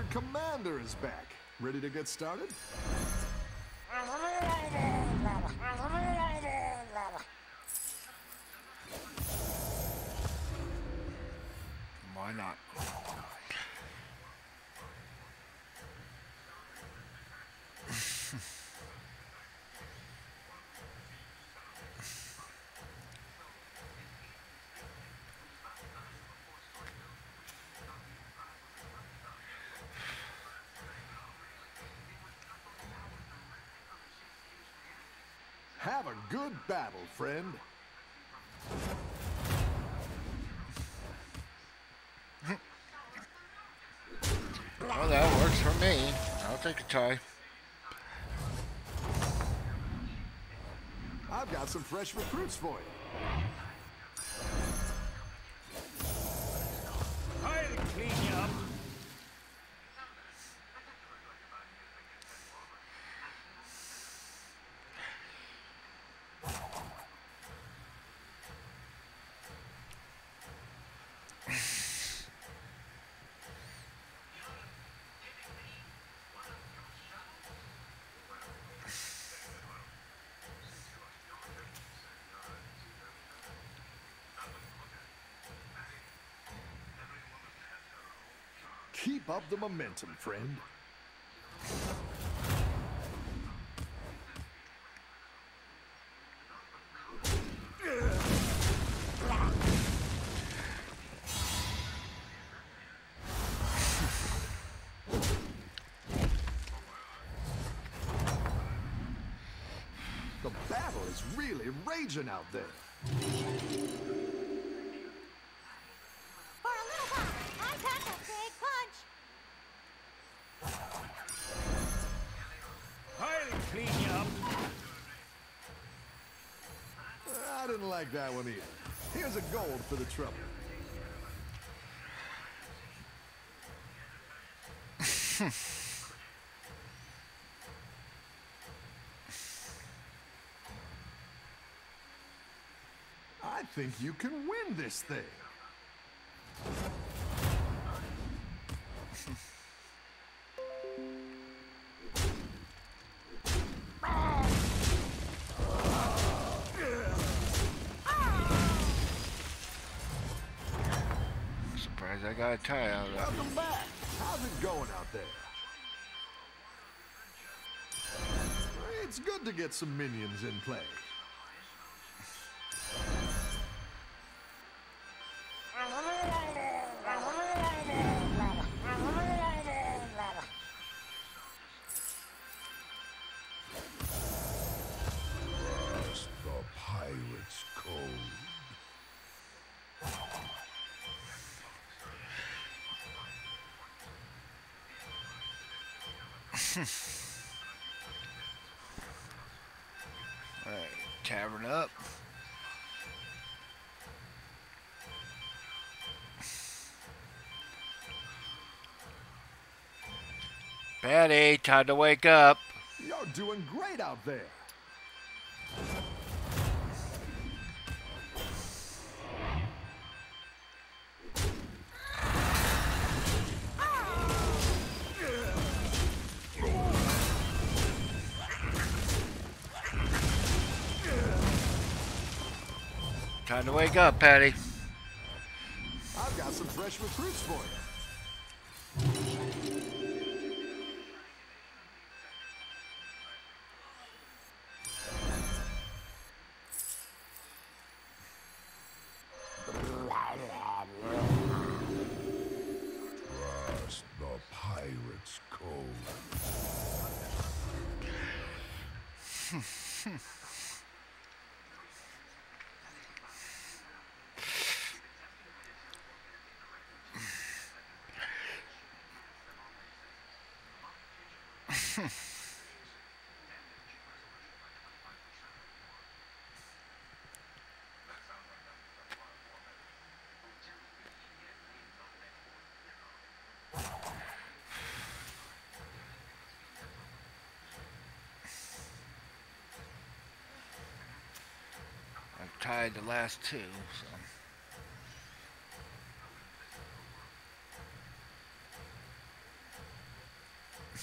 favorite commander is back. Ready to get started? Why not? Have a good battle, friend. Well, that works for me. I'll take a try. I've got some fresh recruits for you. I'll clean you up. Keep up the momentum, friend. The battle is really raging out there. I didn't like that one either. Here's a gold for the trouble. I think you can win this thing. Surprised I got a tie out of that. Welcome back. How's it going out there? It's good to get some minions in play. The pirate's code. Alright, tavern up. Patty, time to wake up. You're doing great out there. Time to wake up, Patty. I've got some fresh recruits for you. Trust the pirate's code. I've tied the last two, so.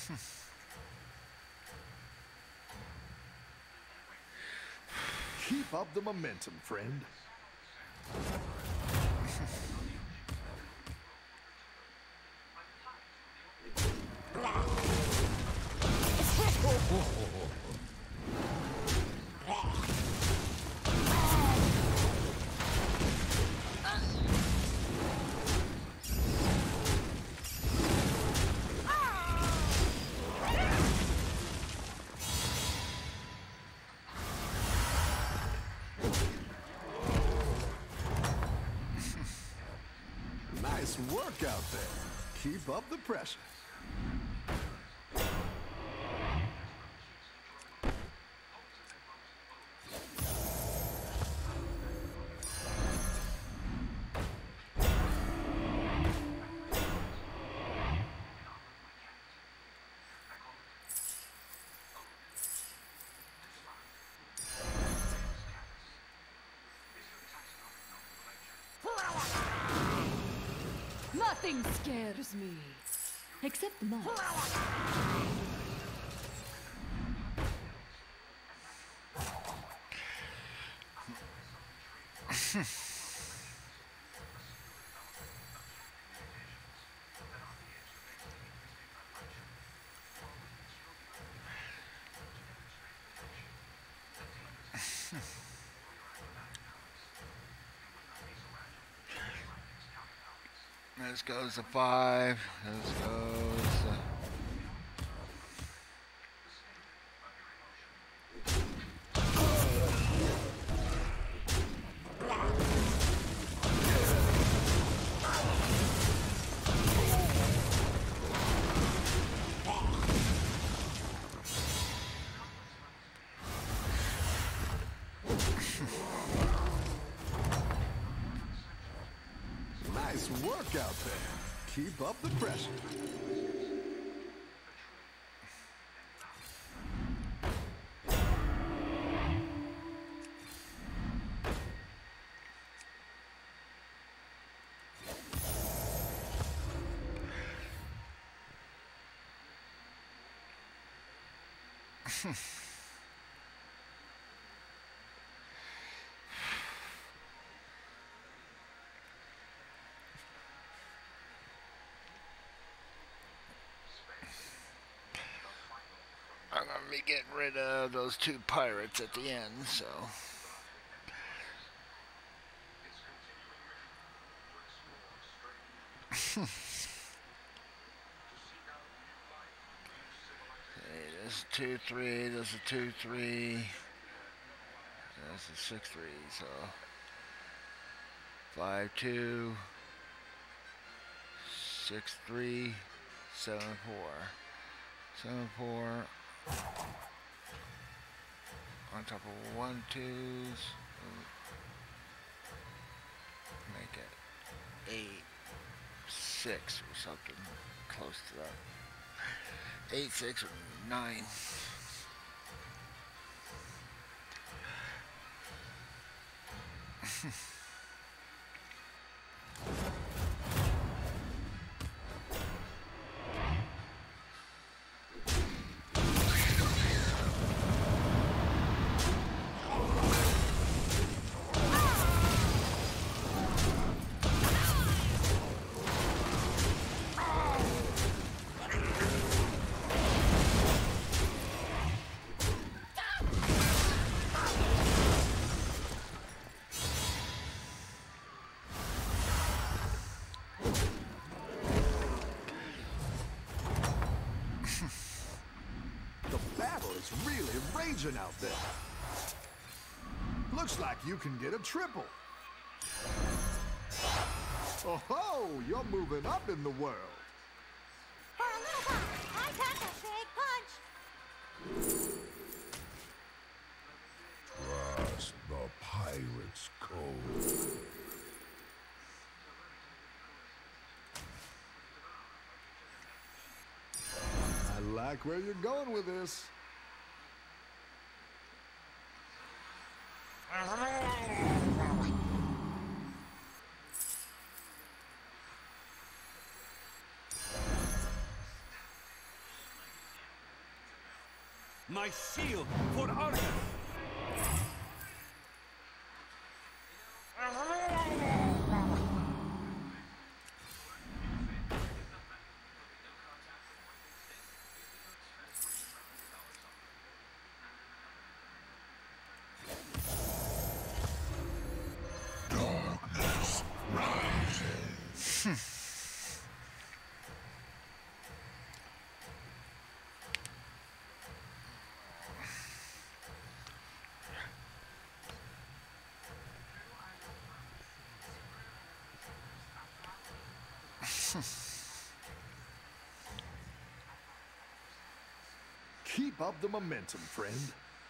Keep up the momentum, friend. Nice work out there. Keep up the pressure. Nothing scares me, except mice. This goes to 5. This goes. Nice work out there. Keep up the pressure. I'm gonna be getting rid of those 2 pirates at the end, so. Okay, this is 2-3, this is 2-3, this is 6-3, so 5-2, 6-3, 7-4, 7-4. On top of 1-2s, make it 8-6 or something close to that. 8-6 or 9. Really raging out there. Looks like you can get a triple. Oh ho, you're moving up in the world. For a little while, I pack a big punch. Trust the pirate's code. I like where you're going with this. My shield for Argus! Darkness rises. Keep up the momentum, friend.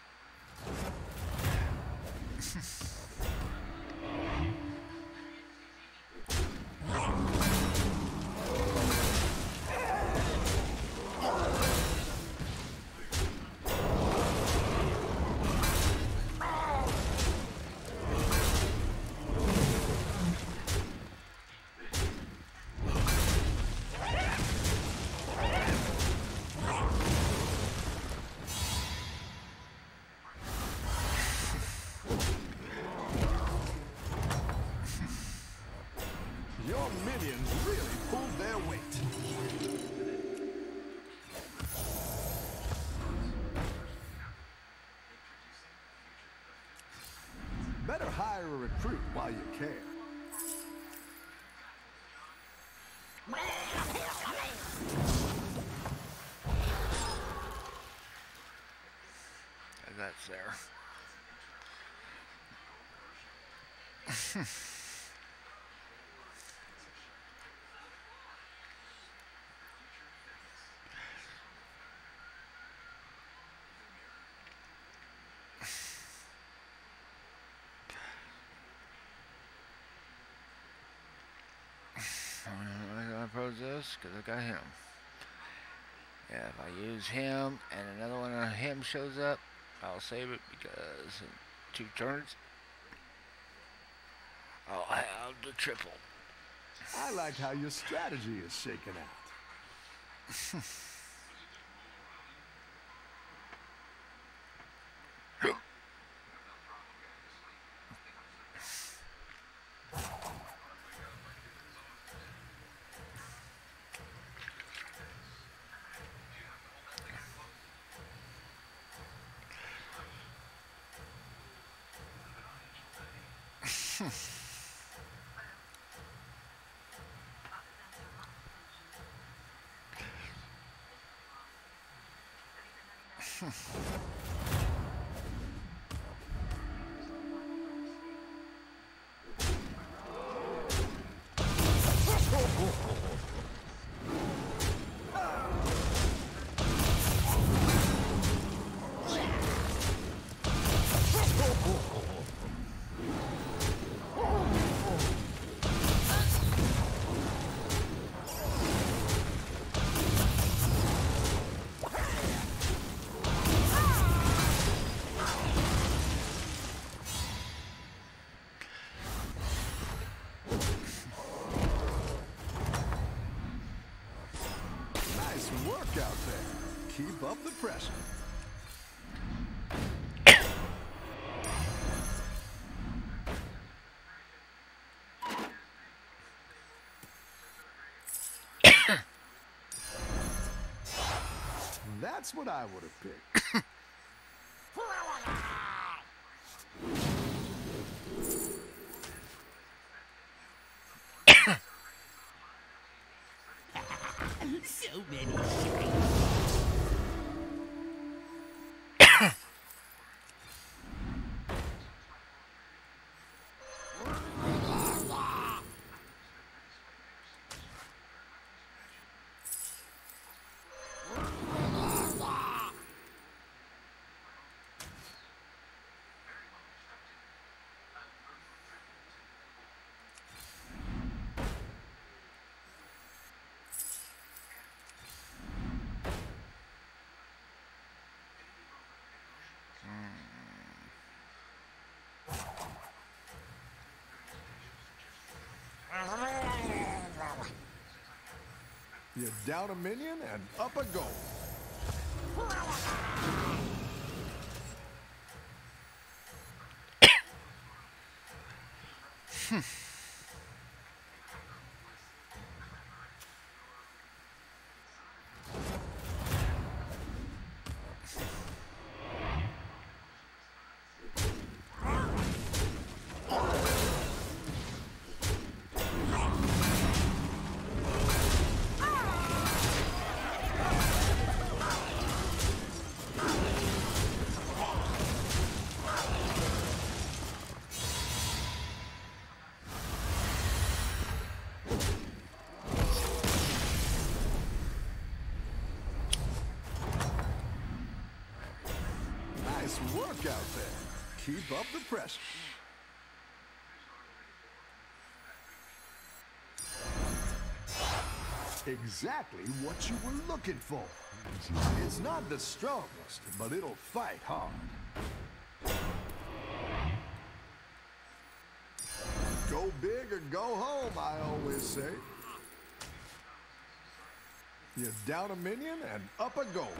Your minions really pulled their weight. Better hire a recruit while you can. And that's there. I'm gonna pose this because I got him. Yeah, if I use him and another one of him shows up, I'll save it because in 2 turns I'll have the triple. I like how your strategy is shaking out. Nice work out there. Keep up the pressure. That's what I would have picked. So many shiny. You're down a minion and up a goal. Nice work out there. Keep up the pressure. Exactly what you were looking for. It's not the strongest, but it'll fight hard. Go big or go home, I always say. You're down a minion and up a goal.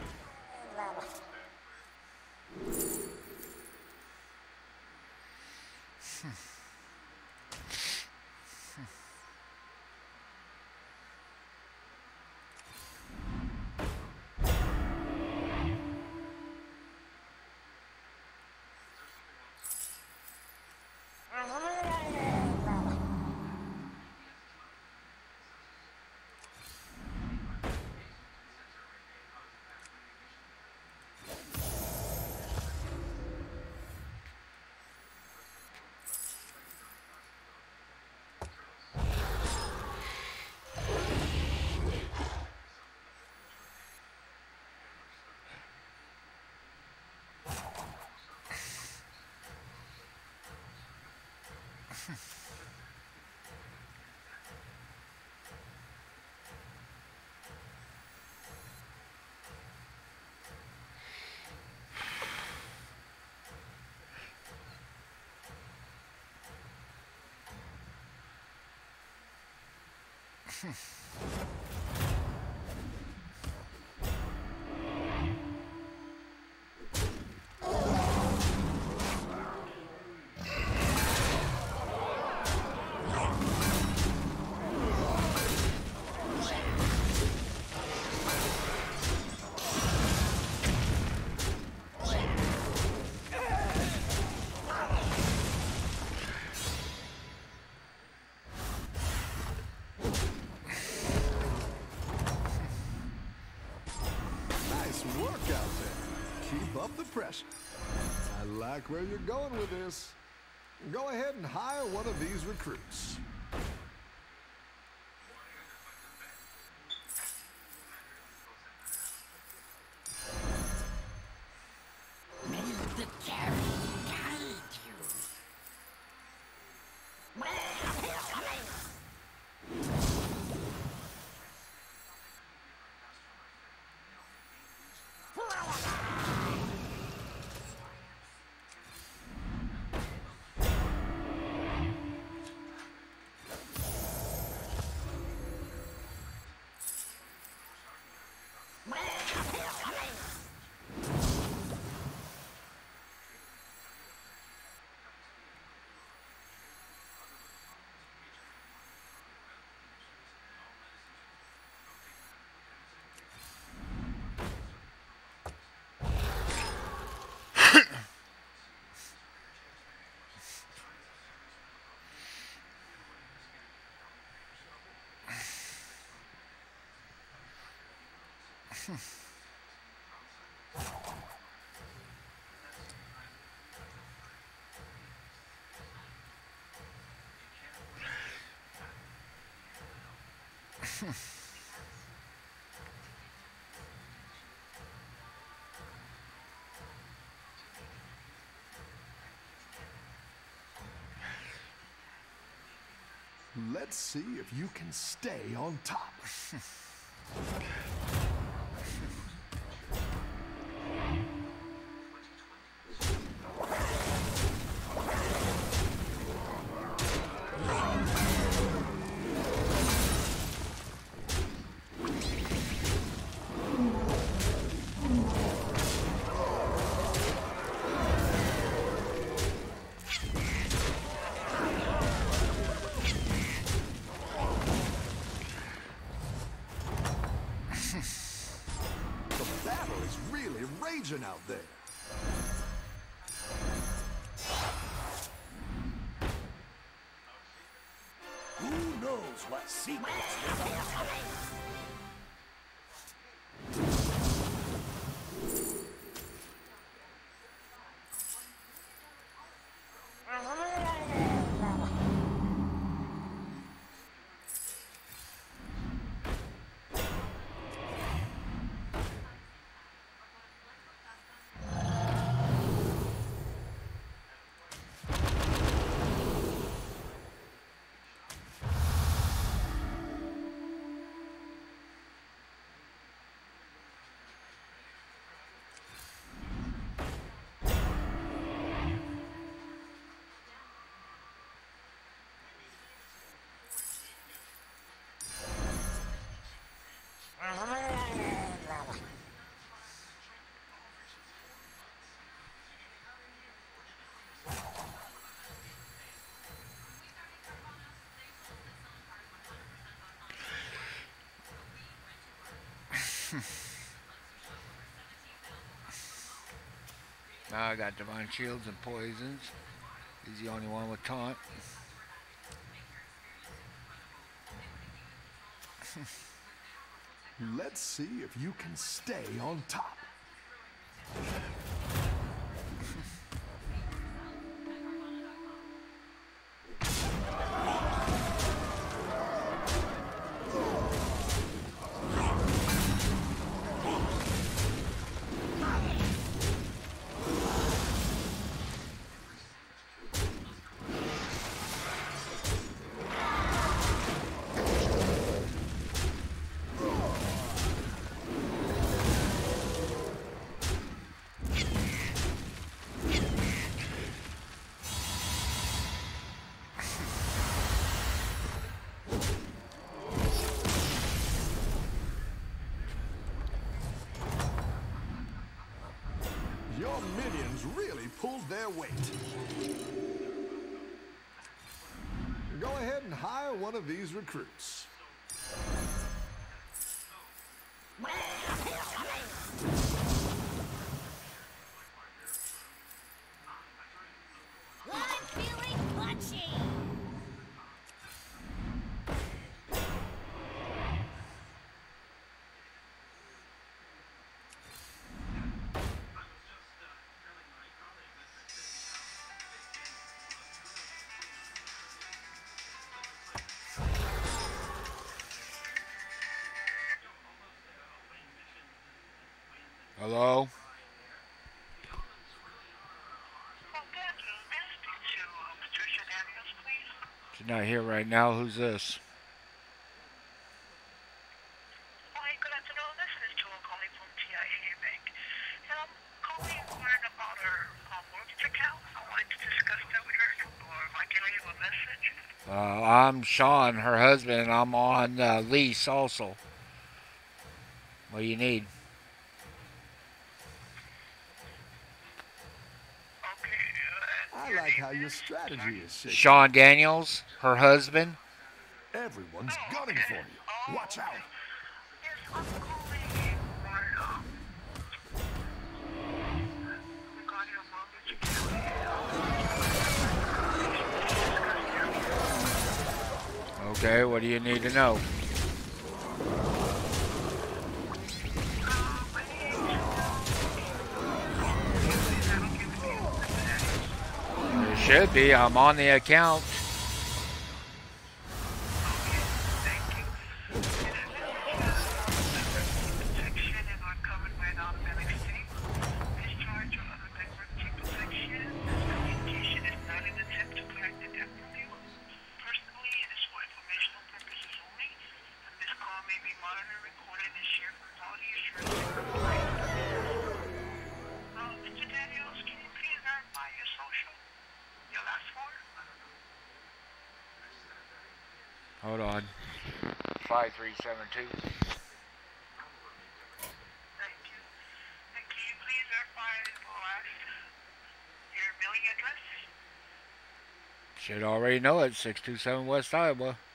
Pressure. I like where you're going with this. Go ahead and hire one of these recruits. May the carry guide you. Let's see if you can stay on top. battle is really raging out there. Who knows what secrets live out there? Now I got divine shields and poisons. He's the only one with taunt. Let's see if you can stay on top. Your minions really pulled their weight. Go ahead and hire one of these recruits. I'm feeling punchy. Hello? She's not here right now. Who's this? Hi, good afternoon. This is Joel calling from TIA Bank. And I'm calling inquiring about her mortgage account. I wanted to discuss that with her, or if I can leave a message. I'm Sean, her husband, and I'm on lease also. What do you need? I like how your strategy is shaking. Sean Daniels, her husband. Everyone's gunning for you. Watch out. Yes, I'm calling regarding a mortgage account. Okay, what do you need to know? It should be. I'm on the account. Hold on. 5372. Thank you. And can you please verify the last, your mailing address? Should already know it. 627 West Iowa.